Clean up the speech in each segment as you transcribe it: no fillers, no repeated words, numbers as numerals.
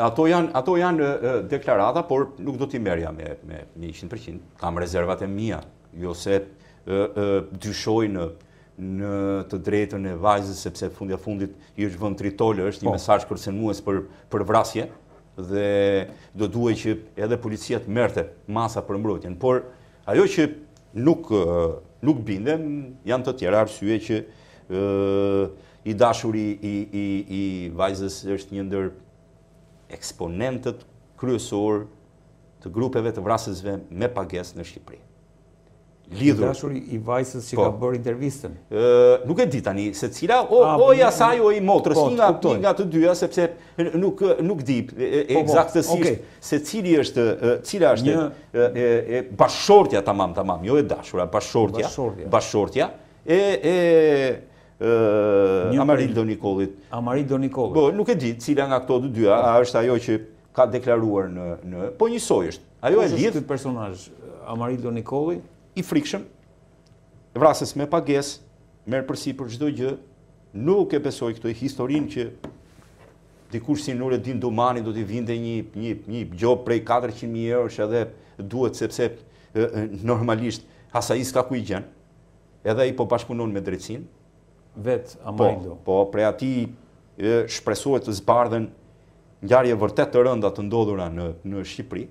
Ato janë deklarata, por nuk do t'i merja me 100%. Kam rezervat e mia, jo se dyshoj në të drejtën e vajzës, sepse fundit i është vënë tritolë, është një mesazh kërcënues për vrasje, dhe do duhet që edhe policia të merrte masa për mbrojtjen. Por ajo që nuk bindem, janë të tjera arsye që i dashuri i vajzës është një ndër eksponentët kryesor të grupeve të vrasësve me pagesë në Shqipëri. I dashuri i vajzës që ka bërë intervistën? Nuk e di tani se cila, o i asaj o i motrës, një nga të dyja, sepse nuk di eksaktësisht se cila është bashkëshortja, tamam, jo e dashura, bashkëshortja e Amarildo Nikollit. Amarildo Nikollit. Nuk e di cila nga këto të dyja, a është ajo që ka deklaruar në... Po njësoj është. Ajo e lidh... Këtë personazh, Amarildo Nikollit? I frikshëm, vrasës me pagesë, merr përsipër çdo gjë, nuk e besoj këtë historinë që dikush si Nureddin Dumani do t'i vinte një gjob prej 400.000 eurosh edhe duhet sepse normalisht asaj s'ka ku i gjen, edhe ai po bashkëpunon me drejtsinë. Vet Amarildo. Po, prej atij shpresohet të zbardhen ngjarje vërtet të rënda të ndodhura në Shqipëri.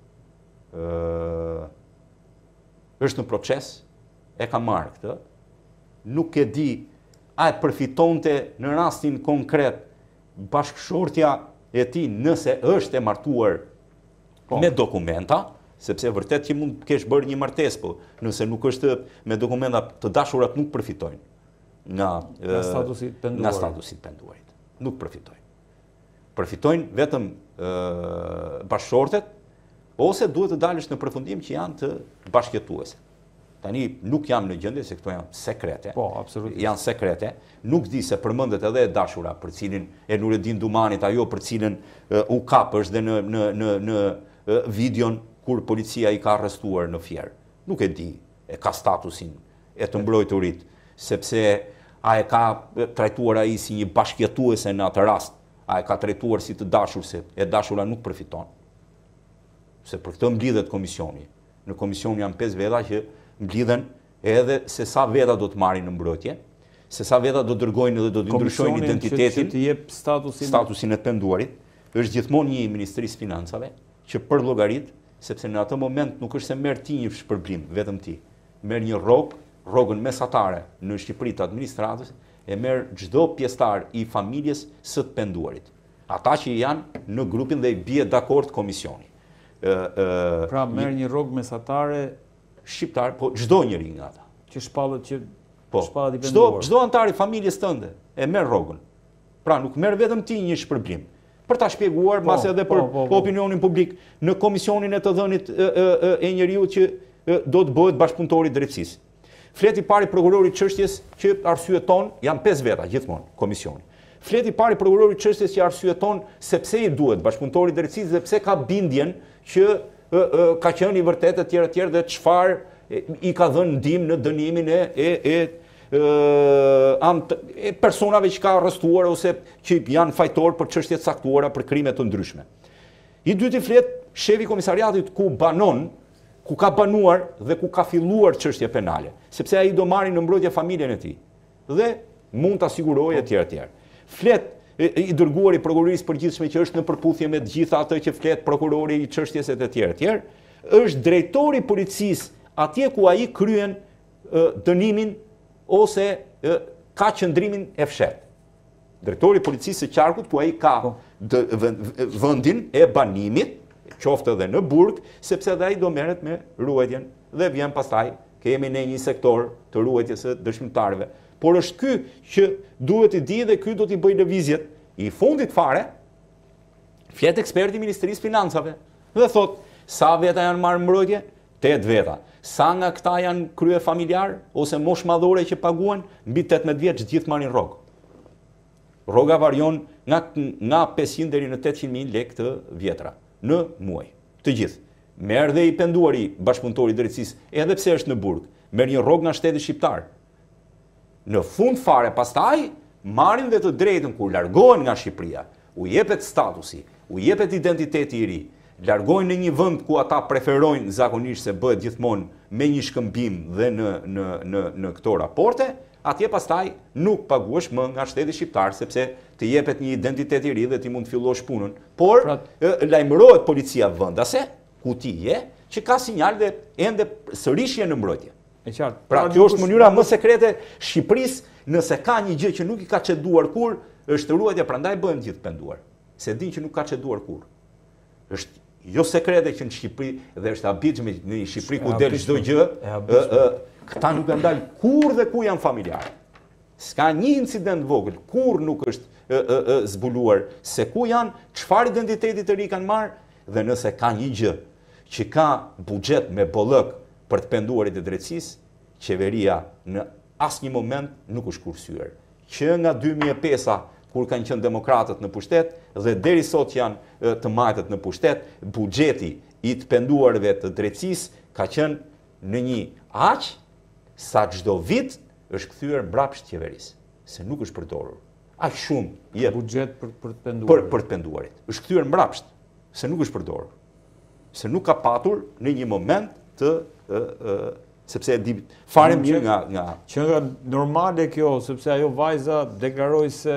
Është në proces, e ka marrë këtë, nuk e di a e përfitonte në rastin konkret bashkëshortja e tij nëse është e martuar me dokumenta, sepse vërtet që mund të kesh bërë një martesë, po nëse nuk është me dokumenta, të dashurat nuk përfitojnë nga statusit penduarit. Nuk përfitojnë. Përfitojnë vetëm bashkëshortet, ose duhet të dalësh në përfundim që janë të bashkëjetuese. Tani nuk jam në gjendje se këto janë sekrete. Po, absolutisht. Janë sekrete. Nuk di se përmendet edhe e dashura për cilin e Nureddin Dumanit, ajo për cilin u kap është dhe në videon kur policia i ka arrestuar në Fier. Nuk e di, e ka statusin e të mbrojturit, sepse a e ka trajtuar ai si një bashkëjetuese në atë rast, a e ka trajtuar si të dashur, se e dashura nuk përfiton. Se për këtë mblidhet komisioni. Në komision janë 5 veta që mblidhen edhe se sa veta do të marrin në mbrojtje, se sa veta do dërgojnë dhe do të ndryshojnë identitetin, që të jep statusin e penduarit, është gjithmonë një Ministrisë Financave që për llogarit, sepse në atë moment nuk është se merr ti një shpërblim, vetëm ti. Merr një rrogën mesatare në Shqipëri të administratës, e merr çdo pjesëtar i familjes së të penduarit. Ata që janë në grupin dhe i bie dakord komisioni. Pra merr një rrogë mesatare shqiptar, po çdo njeri nga ata. Që shpallet i penduar. Çdo antar i familjes tënde e merr rrogën. Pra nuk merr vetëm ti një shpërblim. Për ta shpjeguar mas edhe për opinionin publik në komisionin e të dhënit e njeriu që do të bëhet bashkëpunëtori i drejtësisë. Fleti pari prokurorit çështjes që arsyeton, janë 5 veta gjithmonë komisioni. Fleti pari prokurorit çështjes që arsyeton sepse i duhet bashkëpunëtori i drejtësisë dhe pse ka bindjen që ka qenë i vërtetë etj dhe çfarë i ka dhënë ndihmë në dënimin e personave që ka arrestuar ose që janë fajtor për çështje të caktuara për krime të ndryshme. I dyti flet shefi i komisariatit ku ka banuar dhe ku ka filluar çështje penale, sepse ai do marrë në mbrojtje familjen e tij dhe mund ta sigurojë etj. Flet i dërguar i prokurorisë përgjithshme që është në përputhje me të gjitha atë që flet prokurori i çështjes etj. Është drejtori i policisë atje ku ai kryen dënimin ose ka qëndrimin e fshet. Drejtori i policisë së Qarkut ku ai ka vendin e banimit, qoftë edhe në burg, sepse edhe ai do merret me ruajtjen dhe vjen pastaj kemi ne një sektor të ruajtjes së dëshmitarëve. Por është ky që duhet i di dhe ky do t'i bëj lëvizjet. I fundit fare, flet eksperti i Ministrisë Financave dhe thot, sa veta janë marrë mbrojtje? 8 veta. Sa nga këta janë krye familjar ose mosh madhore që paguan, mbi 18 vjeç gjithë marrin rrogë. Rroga varion nga 500 deri në 800.000 lekë të vjetra në muaj. Të gjithë. Merr dhe i penduari bashkëpunëtori i drejtësisë, edhe pse është në burg, merr një rrogë nga shteti shqiptar. Në fund fare pastaj marrin dhe të drejtën kur largohen nga Shqipëria, u jepet statusi, u jepet identiteti i ri, largojnë në një vend ku ata preferojnë zakonisht se bëhet gjithmonë me një shkëmbim dhe në këto raporte, atje pastaj nuk paguash më nga shteti shqiptar, sepse të jepet një identitet i ri dhe ti mund të fillosh punën. Por lajmërohet policia vendase, ku ti je, që ka sinjal dhe ende sërish je në mbrojtje. Pra kjo është mënyra më sekrete Shqipërisë, nëse ka një gjë që nuk i ka çeduar kur, është ruajtja, prandaj bëhen gjithë penduar. Se din që nuk ka çeduar kur. Është jo sekrete që në Shqipëri dhe është habitshme në Shqipëri ku del çdo gjë, këta nuk kanë dalë kur dhe ku janë familjarë. S'ka një incident vogël, kur nuk është zbuluar se ku janë, çfarë identiteti të ri kanë marrë, dhe nëse ka një gjë që ka buxhet me bollëk për të penduarit e drejtësisë, qeveria në asnjë moment nuk është kursyer. Që nga 2005-a, kur kanë qenë demokratët në pushtet, dhe deri sot janë të majtët në pushtet, buxheti i të penduarve të drejtësisë ka qenë në një aq sa çdo vit është kthyer mbrapsht qeverisë, se nuk është përdorur. Aq shumë jep buxhet për të penduarit. Për të penduarit. Është kthyer mbrapsht, se nuk është përdorur. Se nuk ka patur në një moment të sepse e di fare mirë nga që nga normale kjo, sepse ajo vajza deklaroi se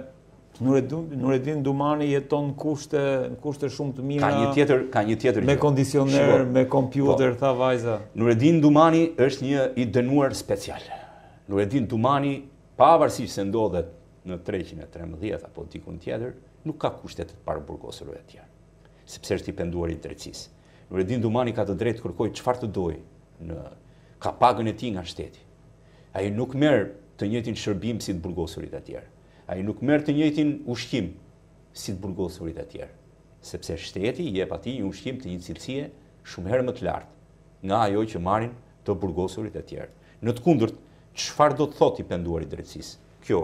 Nureddin Dumani jeton në kushte shumë të mira. Ka një tjetër me kondicioner, me kompjuter, tha vajza. Nureddin Dumani është një i dënuar special. Nureddin Dumani, pavarësisht se ndodhet në 313 apo dikun tjetër, nuk ka kushtet të paraburgosura të tjera, sepse është i penduar i drejtësisë. Nureddin Dumani ka të drejtë kërkojë çfarë të dojë, ka pagën e tij nga shteti. Ai nuk merr të njëjtin shërbim si të burgosurit e tjerë. Ai nuk merr të njëjtin ushqim si të burgosurit e tjerë, sepse shteti i jep atij një ushqim të një cilësie shumë herë më të lartë nga ajo që marrin të burgosurit e tjerë. Në të kundërt, çfarë do të thotë i penduar i drejtësisë? Kjo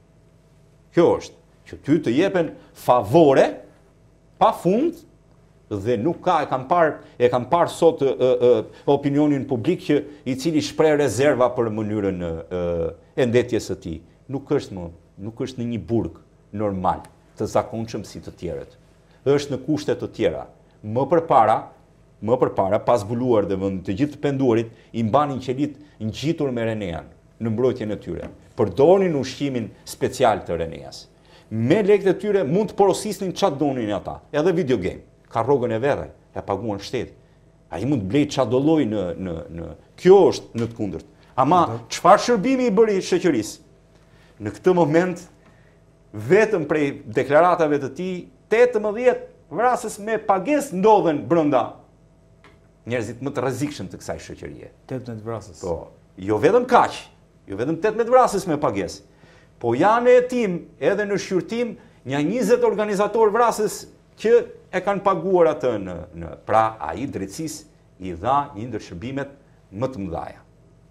është që ty të jepen favore pafund dhe nuk ka, e kam parë sot opinionin publik që i cili shpreh rezerva për mënyrën e ndetjes së tij. Nuk është në një burg normal të zakonshëm si të tjerët. Është në kushte të tjera. Më përpara, pas zbuluar dhe vend të gjithë të penduarit, i mbanin qelit ngjitur me Renean në mbrojtjen e tyre. Përdornin ushqimin special të Reneas. Me lekët e tyre mund të porosisnin çfarë donin ata, edhe video game. Ka rrogën e vet, e paguan shteti. Ai mund të blej çfarë do lloj në kjo është në të kundërt. Ama çfarë shërbimi i bëri shoqërisë? Në këtë moment vetëm prej deklaratave të tij 18 vrasës me pagesë ndodhen brenda njerëzit më të rrezikshëm të kësaj shoqërie. 18 vrasës. Po, jo vetëm kaq, jo vetëm 18 vrasës me pagesë, po janë hetim edhe në shqyrtim një 20 organizator vrasës që e kanë paguar atë pra ai drejtësisë i dha një ndër shërbimet më të mëdha.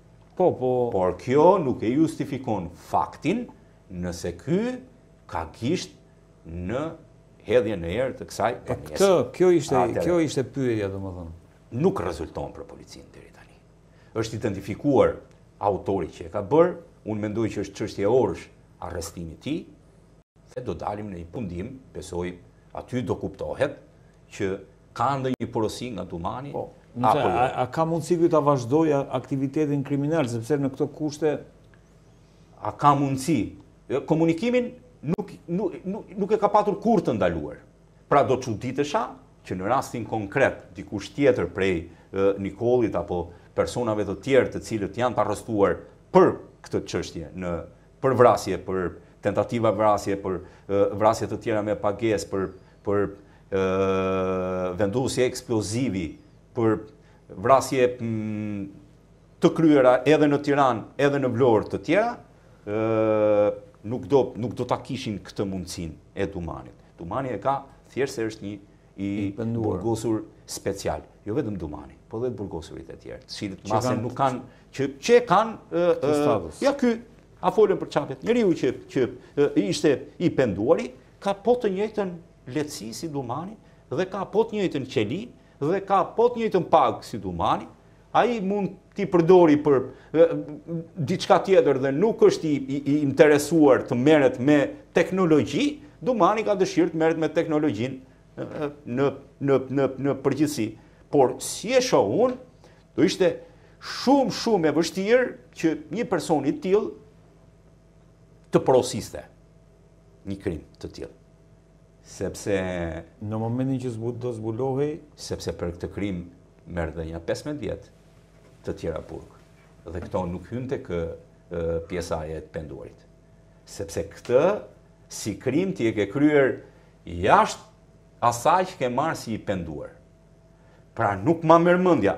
Por kjo nuk e justifikon faktin nëse ky ka gisht në hedhjen e erë të kësaj banese. Kjo ishte pyetja, domethënë. Nuk rezulton për policinë deri tani. Është identifikuar autori që e ka bërë, unë mendoj që është çështje e orësh arrestimi i tij, dhe do dalim në një pundim, besoj aty do kuptohet që ka ndonjë porosi nga Dumani. A ka mundësi ky ta vazhdojë aktivitetin kriminal, sepse në këto kushte a ka mundësi? Komunikimin nuk e ka patur kur të ndaluar. Pra do çuditesha që në rastin konkret dikush tjetër prej Nikollit apo personave të tjerë të cilët janë të arrestuar për këtë çështje, për vrasje, për tentativa vrasje, për vrasje të tjera me pagesë, për vendosje eksplozivi, për vrasje të kryera edhe në Tiranë, edhe në Vlorë të tjera, nuk do ta kishin këtë mundësinë e Dumanit. Dumani e ka thjesht se është një i burgosur special. Jo vetëm Dumani, po dhe të burgosurit e tjerë. Të cilët mase nuk kanë, që kanë, ja ky, a folën për çapet. Njeriu që ishte i penduari, ka po të njëjtën lehtësi si Dumani, dhe ka po të njëjtën qeli, dhe ka po të njëjtën pagë si Dumani. Ai mund t'i përdori për diçka tjetër dhe nuk është i interesuar të merret me teknologji, Dumani ka dëshirë të merret me teknologjinë në përgjithësi. Por si e shoh unë, do ishte shumë e vështirë që një person i tillë të porosiste një krim të tillë. Sepse në momentin që do zbulohej, sepse për këtë krim merr dhe një 15 vjet të tjera burg. Dhe këto nuk hyn tek pjesa e penduarit. Sepse këtë si krim ti e ke kryer jashtë asaj që ke marrë si i penduar. Pra nuk ma merr mendja,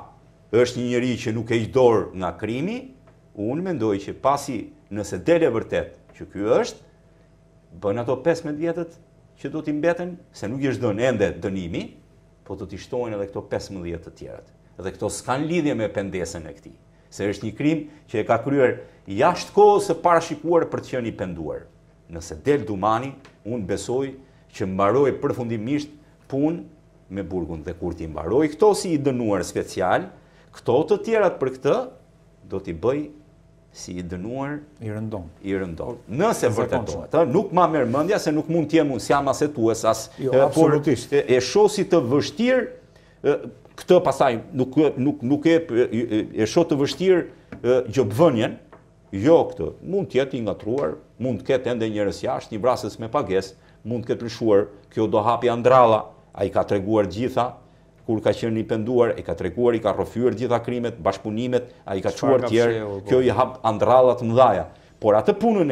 është një njeri që nuk e hiq dorë nga krimi, unë mendoj që pasi nëse dele vërtet që ky është, bën ato 15 vjetët që do t'i mbeten, se nuk i është dhënë ende dënimi, po do t'i shtojnë edhe këto 15 të tjerat. Dhe këto s'kan lidhje me pendesën e këtij, se është një krim që e ka kryer jashtë kohës së parashikuar për të qenë i penduar. Nëse del Dumani, unë besoj që mbaroj përfundimisht punë me burgun, dhe kur ti mbaroj këto si i dënuar special, këto të tjerat për këtë do t'i bëj si i dënuar i rëndon. Nëse vërtetohet, nuk ma merr mendja se nuk mund t'jem unë s'jam asetues as, por e shoh si të vështirë këtë pastaj nuk e shoh të vështirë gjobvënien, jo këtë, mund t'jetë i ngatruar, mund t'ketë ende njerëz jashtë, një vrasës me pagesë, mund t'ketë lëshuar, kjo do hapi Andralla, ai ka treguar gjitha, kur ka qenë i penduar, e ka treguar, i ka rrëfyer gjitha krimet, bashkëpunimet, ai ka çuar tjerë, kjo i hap Andralla të mëdhaja. Por atë punën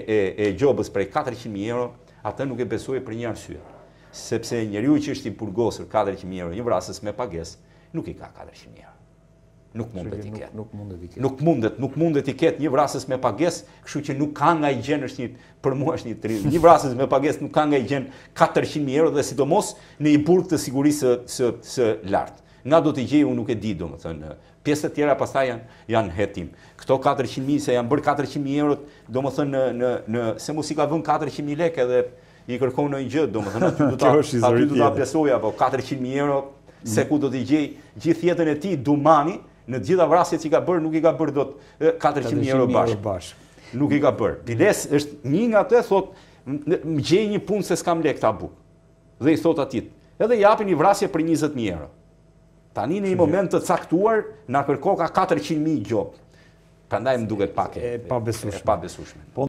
e gjobës prej 400.000 euro, atë nuk e besoj për një arsye. Sepse njeriu që është i burgosur 400.000 euro, një vrasës me pagesë, nuk i ka 400.000 euro. Nuk mundet i ketë. Nuk mundet i ketë një vrasës me pagesë, kështu që nuk ka nga i gjen është për mua është një vrasës me pagesë nuk ka nga i gjen 400.000 euro dhe sidomos në një burg të sigurisë së lartë. Nga do t'i gjej unë nuk e di, domethënë, pjesët tjera pastaj janë hetim. Këto 400.000 se janë bërë 400.000 euro, domethënë se mos i ka vënë 400.000 lekë edhe i kërkon në një gjë, domethënë aty do ta besoj apo 400.000 euro se ku do t'i gjej gjithë jetën e tij Dumani. Në gjitha vrasjet që i ka bërë, nuk i ka bërë dot 400.000 euro bashkë. Nuk i ka bërë. Biles është një nga të thot, më gjej një punë se s'kam lek ta buk. Dhe i thot atit, edhe japin një vrasje për 20.000 euro. Tani në një moment të caktuar, na kërko ka 400.000 gjobë. Prandaj më duket pak e pabesueshme.